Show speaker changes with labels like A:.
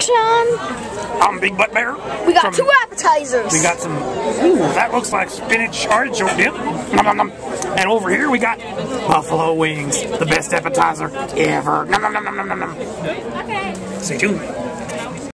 A: action.
B: I'm Big Butt Bear.
A: We got two appetizers.
B: We got some, ooh, that looks like spinach artichoke dip. Nom, nom, nom. And over here we got buffalo wings, the best appetizer ever. Nom, nom, nom, nom, nom, nom. Okay. Stay tuned.